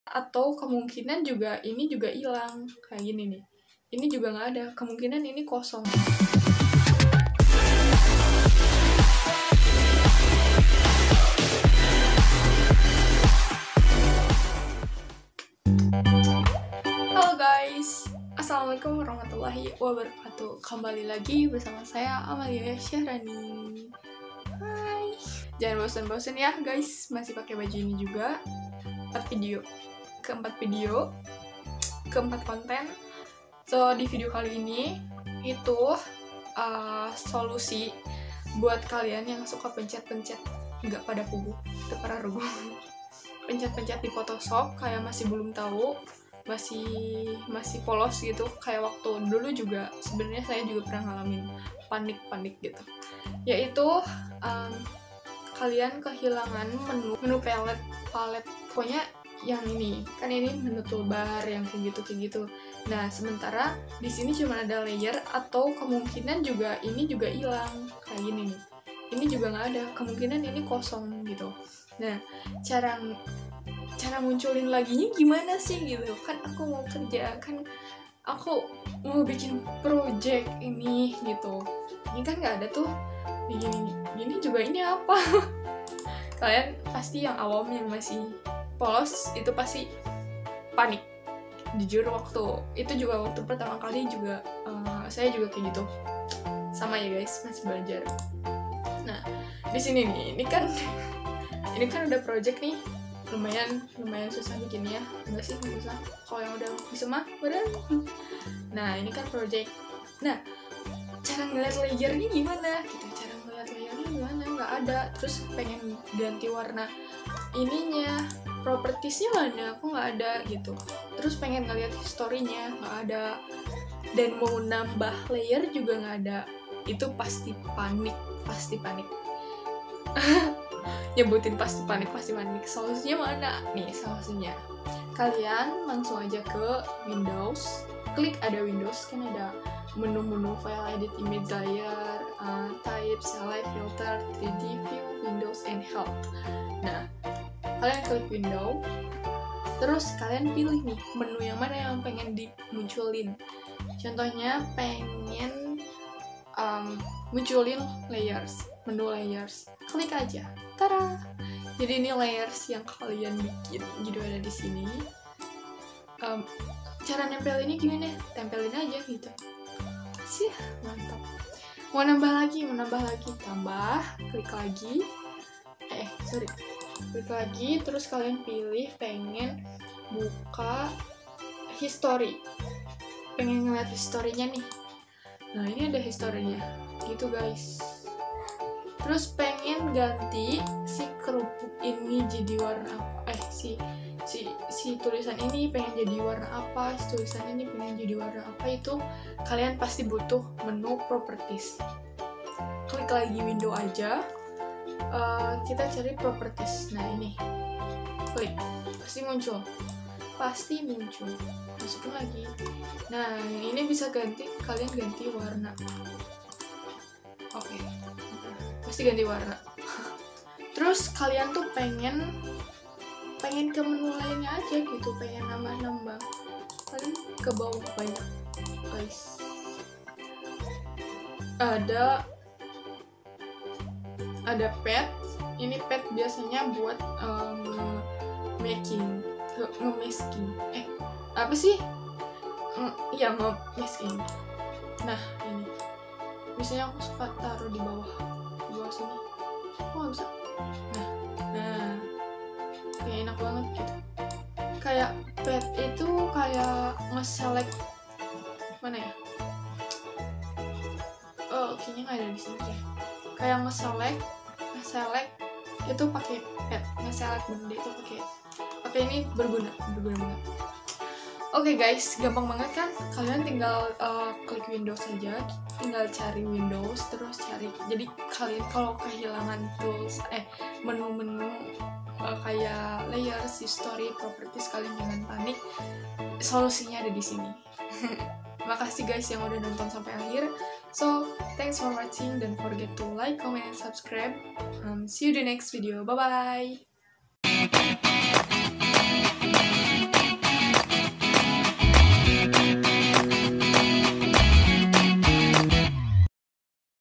Atau kemungkinan juga ini juga hilang kayak gini nih, ini juga nggak ada, kemungkinan ini kosong. Halo guys, assalamualaikum warahmatullahi wabarakatuh. Kembali lagi bersama saya Amalia Syahrani. Hai, jangan bosan-bosan ya guys, masih pakai baju ini juga. 4 video, keempat konten. So di video kali ini itu solusi buat kalian yang suka pencet-pencet nggak pada pugu, pada rugu, pencet-pencet di Photoshop kayak masih belum tahu, masih polos gitu. Kayak waktu dulu juga sebenarnya saya juga pernah ngalamin panik gitu, yaitu kalian kehilangan menu palet pokoknya yang ini kan, ini menu toolbar yang kayak gitu. Nah sementara di sini cuma ada layer, atau kemungkinan juga ini juga hilang kayak gini nih, ini juga nggak ada, kemungkinan ini kosong gitu. Nah cara munculin laginya gimana sih gitu kan, aku mau kerja, kan aku mau bikin project ini gitu, ini kan nggak ada tuh gini juga, ini apa? Kalian pasti yang awam, yang masih polos itu pasti panik. Jujur waktu itu juga, waktu pertama kali juga saya juga kayak gitu, sama ya guys, masih belajar. Nah di sini nih, ini kan udah project nih, lumayan susah bikinnya, enggak sih susah, kalau yang udah bisa mah udah. Nah ini kan project, nah cara ngeliat layernya gimana gitu, nggak ada. Terus pengen ganti warna ininya, propertiesnya mana, aku nggak ada gitu. Terus pengen ngeliat historinya, nggak ada. Dan mau nambah layer juga nggak ada. Itu pasti panik nyebutin pasti panik. Solusinya mana nih? Solusinya kalian langsung aja ke Windows, klik ada Windows, kan ada menu file, edit image layer, type, select, filter, 3D view, Windows, and help. Nah kalian klik Windows, terus kalian pilih nih menu yang mana yang pengen dimunculin. Contohnya pengen munculin layers, menu layers, klik aja, tada. Jadi ini layers yang kalian bikin, jadi ada di sini. Cara nempelinnya gimana? Tempelin aja gitu. Sih mantap. Mau nambah lagi, tambah, klik lagi. Klik lagi, terus kalian pilih pengen buka history, pengen ngeliat historinya nih. Nah ini ada historinya gitu guys. Terus pengen ganti si kerupuk ini jadi warna apa, si tulisan ini pengen jadi warna apa, si tulisan ini pengen jadi warna apa, itu kalian pasti butuh menu properties. Klik lagi window aja, kita cari properties. Nah ini klik, pasti muncul, masukin lagi. Nah yang ini bisa kalian ganti warna. Oke, pasti ganti warna. Terus kalian tuh pengen ke menu lainnya aja gitu, pengen nambah, kalian ke bawah banyak guys, ada pet. Ini pet biasanya buat nge-masking. Apa sih? Iya, nge-masking. Nah ini biasanya aku suka taruh di bawah sini. Nggak bisa. Nah kayak enak banget gitu. Kayak pet itu kayak nge-select mana ya? Kayaknya nggak ada di sini deh. Kayak nge-select itu pakai pet, nge-select benda itu pakai ini berguna banget. Oke guys, gampang banget kan? Kalian tinggal klik Windows saja, tinggal cari Windows, terus cari. Jadi kalian kalau kehilangan tools, menu-menu kayak layers, history, properties, kalian jangan panik. Solusinya ada di sini. Makasih guys yang udah nonton sampai akhir. So, thanks for watching. Don't forget to like, comment, and subscribe. See you in the next video. Bye-bye.